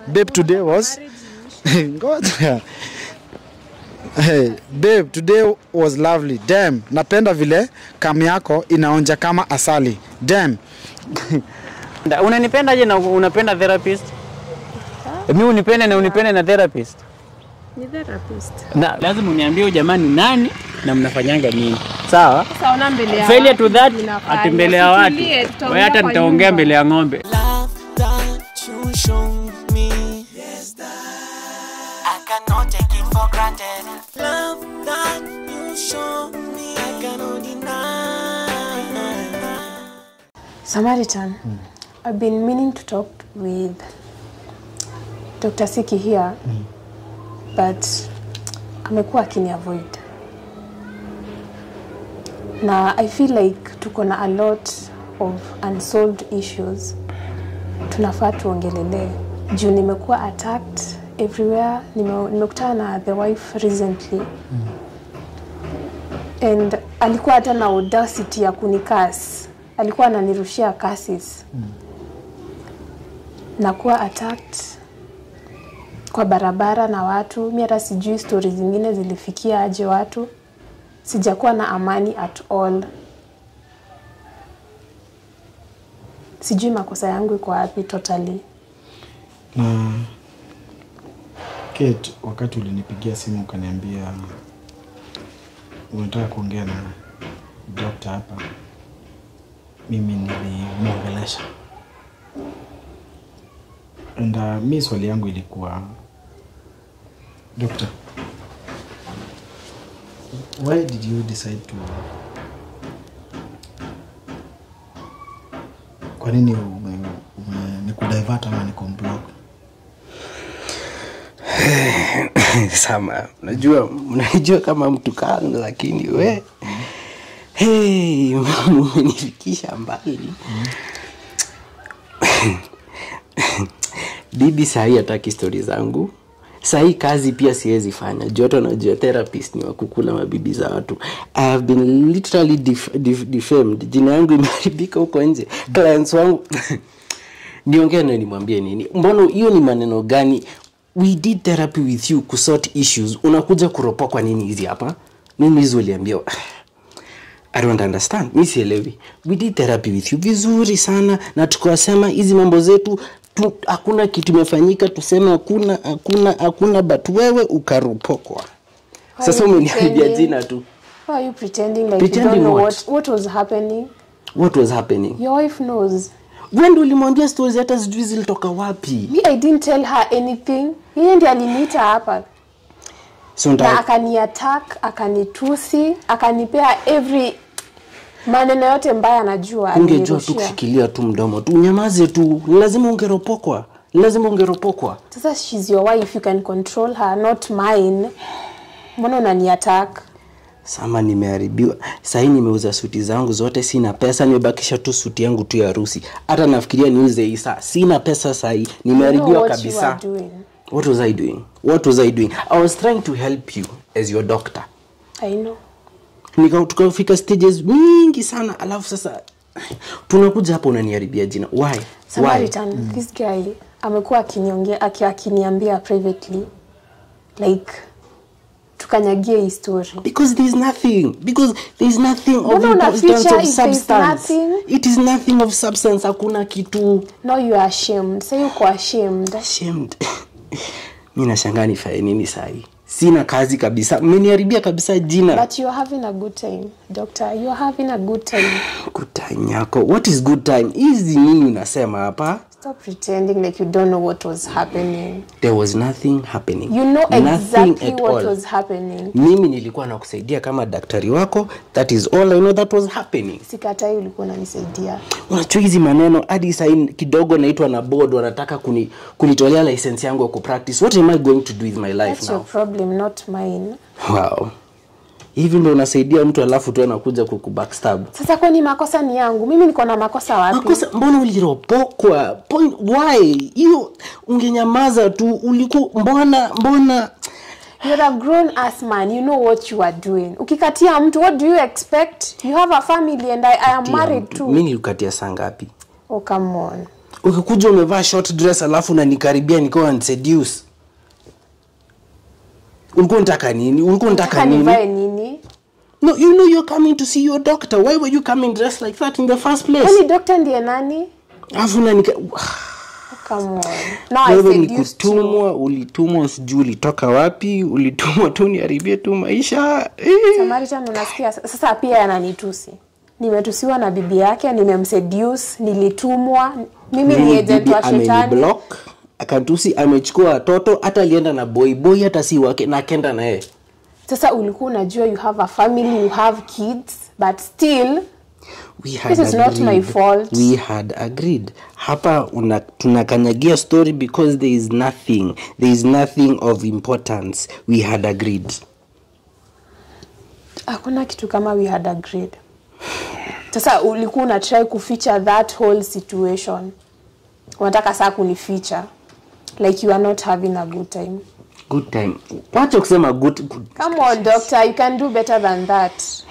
Babe, today was God. Hey, babe, today was lovely. Damn, napenda vile kami yako inaonja kama asali. Damn. Unanipenda aje na unapenda therapist? Mimi unipende na unipende na therapist. Ni therapist. Na lazima uniambie jamani nani na mnafanyanga nini. Sawa? Sasa una mbele ya failure to that atembele ya watu. Wewe hata nitaongea mbele ya ng'ombe. Samaritan, I've been meaning to talk with Dr. Siki here, but amekuwa akini-avoid. Na I feel like tuko na a lot of unsolved issues. Tunafaa tuongelele. Juu nimekuwa attacked everywhere. Nimekutana na the wife recently. And alikuwa hata na audacity ya kunikasi. Alikuwa ananirushia cases. Na kuwa attacked kwa barabara na watu. Mimi hata sijui stories zingine zilifikia aje watu. Sijakuwa na amani at all. Sijui makosa yangu iko wapi totally. Na Kate, wakati ulinipigia simu ukaniambia unataka kuongea na doctor hapa, mimi nilimuongelesha. And mimi swali yangu ilikuwa, doctor, why did you decide to, kwa nini nikudivert ama nikumblock? Sama, unajua kama mtu kanga, lakini we hey, umenifikisha mbali. Bibi sahi hataki story zangu. Sahi kazi pia siwezi fanya. Joto na therapist ni wakukula mabibi za watu. I have been literally defamed. Jina yangu imeharibika huko nje. Clients wangu niongea na nimwambie nini? Mbona hiyo ni maneno gani? We did therapy with you kusort issues. Unakuja kuropa kwa nini hizi hapa? Mimi hizo uliambiwa. I don't understand. Mimi sielewi. We did therapy with you vizuri sana na tukawasema hizi mambo zetu hakuna kitu imefanyika, tuseme hakuna but wewe ukaropokwa. Sasa umeniambia jina tu. Why are you pretending like you don't know what was happening? What was happening? Your wife knows. When ulimwambia stories hata sijui zilitoka wapi? Me, I didn't tell her anything. Yeye ndiye aliniita hapa. So na akani-attack, akanitusi, akanipea every maneno yote mbaya anajua. Ungejua tu kushikilia tu mdomo tu, nyamaze tu. Lazima ungeropokwa. Sasa she's your wife, you can control her, not mine. Mbona unani-attack? Sama nimeharibiwa. Sasa nimeuza suti zangu zote, sina pesa, nimebakisha tu suti yangu tu ya harusi. Hata nafikiria niuze hii saa. Sina pesa sasa hii. Nimeharibiwa kabisa. What was I doing? I was trying to help you as your doctor. I know. Tukafika stages mingi sana, alafu sasa tunakuja hapo unaniharibia jina. Why? Samaritan, this guy amekuwa akiniambia privately like tukanyagie hii story. Because there's nothing of substance. It is nothing of substance. Hakuna kitu. No, you are ashamed. Say uko ashamed. Mimi nashangaa nifanye nini sasa? Sina kazi kabisa. Mmeniharibia kabisa jina. But you are having a good time, doctor. You are having a good time. Good time yako. What is good time? Hizi nini unasema hapa? Stop pretending like you don't know what was happening. There was nothing happening. You know exactly what was happening. Mimi nilikuwa nakusaidia kama daktari wako. That is all I know that was happening. Sikatai ulikuwa unanisaidia. Unachua hizi maneno hadi sasa kidogo naitwa na board wanataka kunitolea license yangu ya kupractice. What am I going to do with my life That's now? That's your problem, not mine. Wow. Hivi ndio unasaidia mtu alafu tu anakuja kukubackstab. Sasa kwani makosa ni yangu? Mimi niko na makosa wapi? Makosa mbona uliropokwa? Why? Hiyo ungenyamaza tu mbona You're a grown ass man. You know what you are doing. Ukikatia mtu, what do you expect? You have a family and I am married too. Mimi nilikatia saa ngapi? Oh, come on. Ukikuja umevaa short dress alafu unanikaribia nikawa seduce. Ulikuwa unataka nini? Ulikuwa unataka nini? Nivae nini? No, you know you're coming to see your doctor. Why were you coming dressed like that in the first place? Kwani doctor ndiye nani? Alafu unanika Come on. Now I seduced you. Ulitumwa sijui ulitoka wapi? Ulitumwa tu niharibie tu maisha. Samaritan unasikia sasa pia ananitusi. Nimetusiwa na bibi yake, nimemseduce, nilitumwa. Mimi ni agent wa shetani. Block. Akantusi amechukua watoto hata alienda na boy hata si wake na akenda na yeye. Sasa ulikuwa unajua you have a family, you have kids, but still this is not my fault. We had agreed. Hapa tunakanyagia story because there is nothing of importance. We had agreed. Hakuna kitu kama we had agreed. Sasa ulikuwa una try kuficha that whole situation. Unataka saa kunificha like you are not having a good time. Good time. Wacha kusema good. Come on doctor, you can do better than that.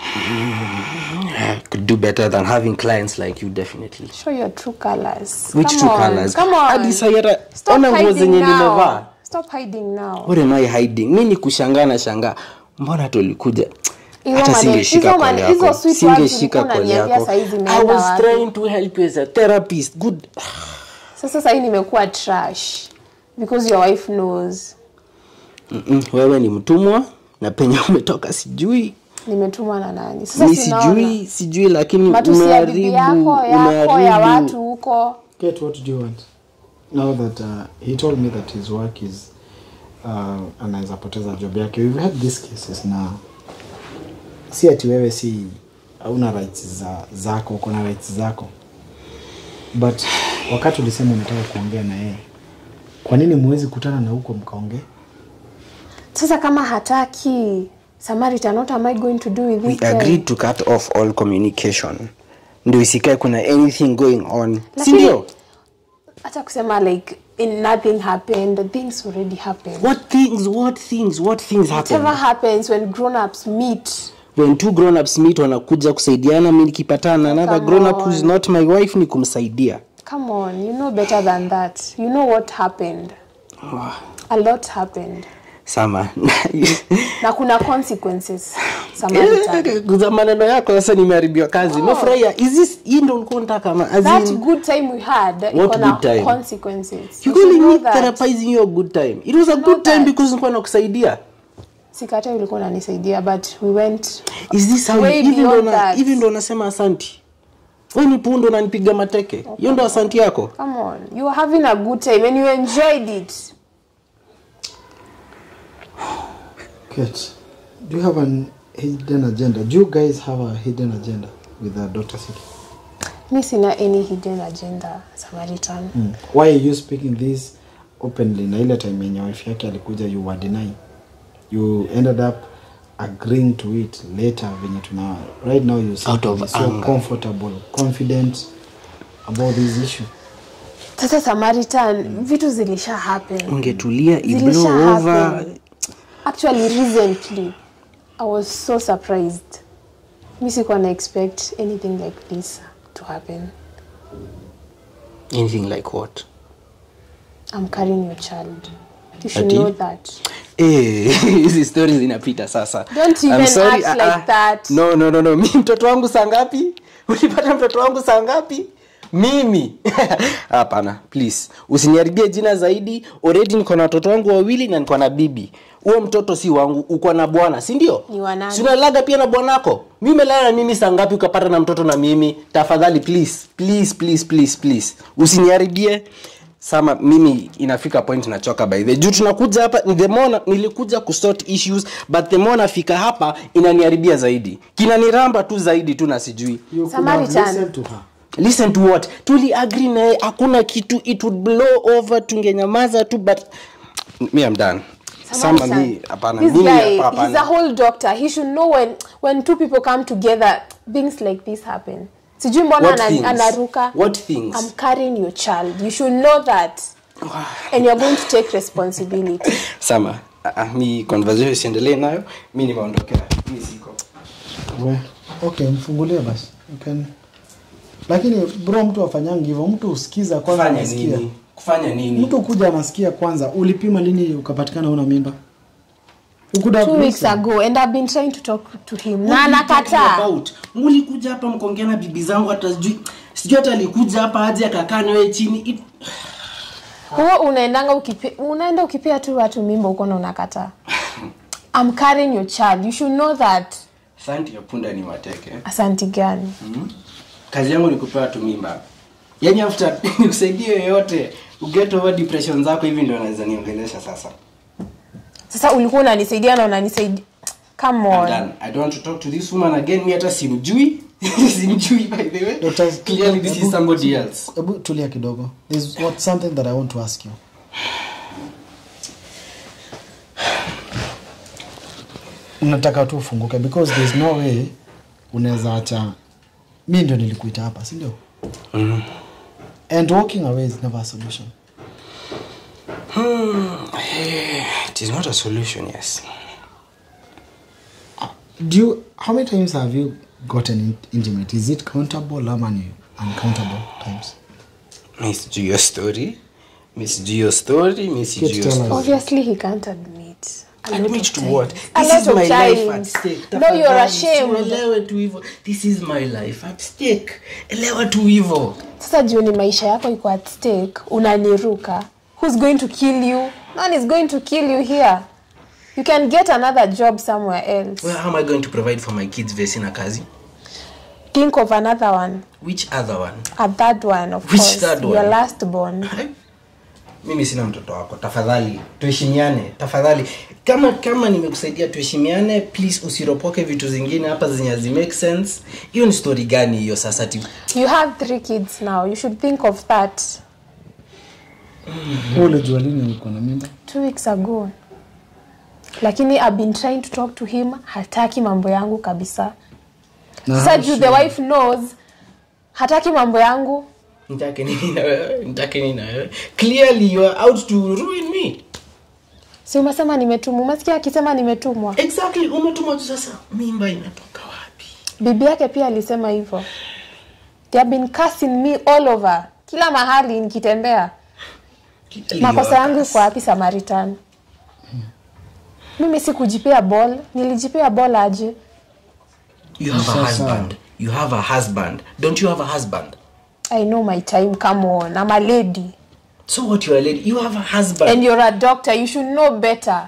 I could do better than having clients like you, definitely. Show your true colors. Which true colors? Come on. Hadi sayara Stop ona nguo zenye nimevaa. Stop hiding now. What am I hiding? Mimi ni kushangaa na shangaa. Mbona tulikuja? Hata singeshika kwa yako. Singeshika kwa yako. I was trying to help you as a therapist. Good. Sasa hii nimekuwa trash because your wife knows. Wewe ni mtumwa na penye umetoka sijui. Nimetumwa na nani? Sasa sijui lakini umeharibu ya watu huko. Kate, what do you want? Now that he told me that his work is anaweza poteza job yake. We've had these cases na si ati wewe si hauna rights zako, uko na rights zako. But wakati ulisema unataka kuongea na yeye, kwa nini muwezi kutana na huko mkaongea? Sasa kama hataki Samaritan, what am I going to do with this? We agreed to cut off all communication. Ndio isikae kuna anything going on. Sindio? Hata kusema like nothing happened, things already happened. What things happen? Whatever happens when grown-ups meet. When two grown-ups meet wanakuja kusaidiana, mimi nikipatana another grown-up who's not my wife ni kumsaidia. Come on, you know better than that. You know what happened. A lot happened. Sama. Na kuna consequences. Samaritan. Kwa maneno yako sasa nimeharibiwa kazi. Umefurahia? Is this ndio ulikuwa unataka kama that good time we had iko consequences. You really need therapizing your good time. It was a good time because nilikuwa nakusaidia. Sikata ulikuwa unanisaidia but we went. Is this how even ndo nasema asanti? Wewe ni pundo na nipiga mateke. Hiyo ndo asanti yako. Come on. You were having a good time and you enjoyed it. Kate, do you have an hidden agenda? Do you guys have a hidden agenda with Dr. Siki? Me sina any hidden agenda, Samaritan. Why are you speaking this openly? Na ile time yenye wife yake alikuja you were denying. You ended up agreeing to it later venye tuna right now you seem to be so comfortable, confident about this issue. Sasa Samaritan, vitu zilisha happen. Ungetulia iblow over. Actually, recently, I was so surprised. I didn't expect anything like this to happen. Anything like what? I'm carrying your child. You should know that. Hizi stories zinapita sasa. Don't even act like that. No. Mimi mtoto wangu saa ngapi? Ulipata mtoto wangu saa ngapi? Mimi. Hapana, please. Usiniharibie jina zaidi. Already niko na watoto wangu wawili na niko na bibi. Huo mtoto si wangu, uko na bwana, si ndio? Ni wanani? Si unalaga pia na bwanako? Mimi melala na mimi saa ngapi ukapata na mtoto na mimi? Tafadhali please. Usiniharibie. Sama mimi inafika point nachoka by the juu tunakuja hapa the more nilikuja kusort issues but the more nafika hapa inaniharibia zaidi. Kinaniramba tu zaidi tu na sijui. Samaritan. Listen to what? Tuli agree na hakuna kitu, it would blow over, tungenyamaza tu but me I'm done. Samaritan. This guy, he's a whole doctor. He should know when two people come together things like this happen. Sijui mbona anaruka. What things? I'm carrying your child. You should know that. And you're going to take responsibility. Sama, mi conversation siendelee nayo. Mimi nimeondokea. Mimi siko. Okay, mfungulie basi. You can Lakini bro, mtu afanyangi hivyo, mtu usikiza kwanza anasikia. Kufanya nini? Mtu kuja anasikia kwanza. Ulipima lini ukapatikana una mimba? 2 weeks ago and I've been trying to talk to him. Na nakataa. Mlikuja hapa mkaongea na bibi zangu hata sijui hata alikuja hapa aje akakaa nawe chini. Wewe unaenda ukipia tu watu mimba uko na unakataa. I'm carrying your child. You should know that. Asante ya punda ni wateke. Asante gani? Kazi yangu ni kupea tu mimba. Yaani after nikusaidie yote, uget over depression zako hivi ndio naweza niongelesha sasa. Sasa ulikuwa unanisaidia na unanisaidia. Come on. I don't want to talk to this woman again. Mimi hata simjui. Simjui by the way. Clearly this is somebody else. Tulia kidogo. There's something that I want to ask you. Nataka tu ufunguke because there's no way unaweza acha mimi ndio nilikuita hapa, si ndio? And walking away is never a solution. It is not a solution, yes. How many times have you gotten intimate? Is it countable or uncountable times? Miss Geo story. Obviously he can't admit. Admit to what? This is my life at stake. No, you're ashamed. This is my life at stake. Elewa tu hivyo. Sasa jioni maisha yako iko at stake, unaniruka. Who's going to kill you? No one is going to kill you here. You can get another job somewhere else. Well, how am I going to provide for my kids vesi na kazi? Think of another one. Which other one? A third one, of Which course. Third one? Your last born. Mimi sina mtoto wako. Tafadhali tuheshimiane. Tafadhali kama nimekusaidia tuheshimiane, please usiropoke vitu zingine hapa zenye zi make sense. Hiyo ni story gani hiyo sasa ti? You have 3 kids now. You should think of that. Unajua lini uko na mimba? 2 weeks ago. Lakini I've been trying to talk to him. Hataki mambo yangu kabisa. Sasa the wife knows hataki mambo yangu. Nitake nini na wewe? Clearly you are out to ruin me. Si umesema nimetumwa. Umesikia akisema nimetumwa? Exactly, umetumwa tu sasa. Mimba inatoka wapi? Bibi yake pia alisema hivyo. They have been cursing me all over. Kila mahali nikitembea. Makosa yangu kwa wapi Samaritan? Mimi sikujipea ball, nilijipea ball aje. You have a husband. You have a husband. Don't you have a husband? I know my time, come on. I'm a lady. So what, you are a lady? You have a husband. And you're a doctor, you should know better.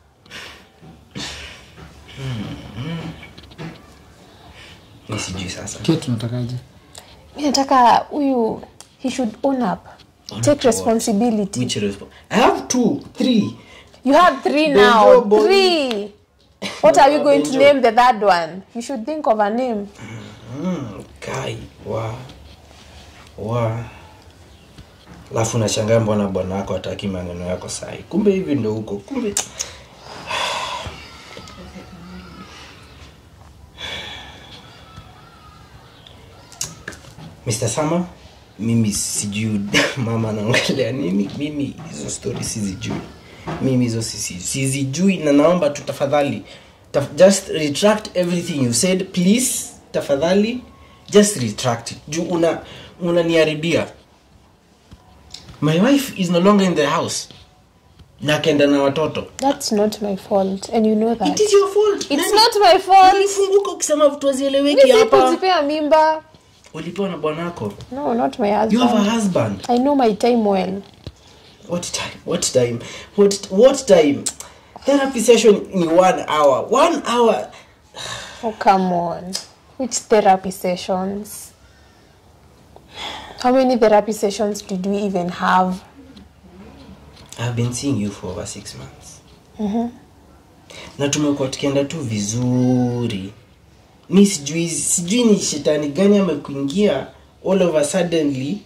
Nisijui sasa. Kitu natakaje? Mimi nataka huyu he should own up. Take responsibility. Which I have 2, 3. You have 3 now. 3. What are you going to name the third one? You should think of a name. Kai, wa. Alafu nashangaa mbona bwana wako hataki maneno yako sahi. Kumbe hivi ndio huko. Kumbe. Mr. Sama, mimi sijui mama anaongelea nini. Mimi hizo stories sizijui. Mimi hizo sizijui na naomba tu tafadhali just retract everything you said, please. Tafadhali just retract it. Juu unaniharibia. My wife is no longer in the house. Nakenda na watoto. That's not my fault and you know that. It is your fault. It's not my fault. Ulifunguka ukisema vitu wazieleweki hapa. Mimi sikujipea mimba. Ulipewa na bwanako? No, not my husband. You have a husband. I know my time well. What time? What time? Therapy session in 1 hour. 1 hour. Oh, come on. Which therapy sessions? How many therapy sessions did we even have? I've been seeing you for over 6 months. Na tumekuwa tukienda tu vizuri. Mimi sijui ni shetani gani amekuingia all of a suddenly.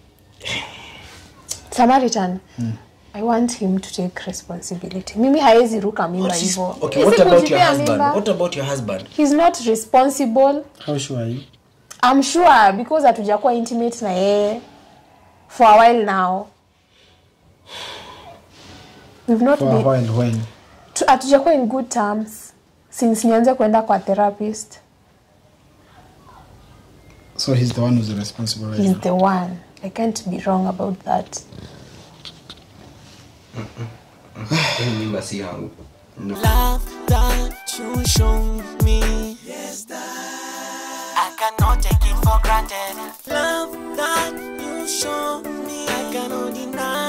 Samaritan. I want him to take responsibility. Mimi haezi ruka mimba hivyo. Okay, what about your husband? What about your husband? He's not responsible. How sure are you? I'm sure because hatujakuwa intimate na yeye for a while now. We've not For a while when? Hatujakuwa in good terms since nianze kwenda kwa therapist. So he's the one who's responsible right He's now. the one. I can't be wrong about that. Mimba si yangu. No. Love that you show me. Yes, that I cannot take it for granted. Love that you show me. I cannot deny.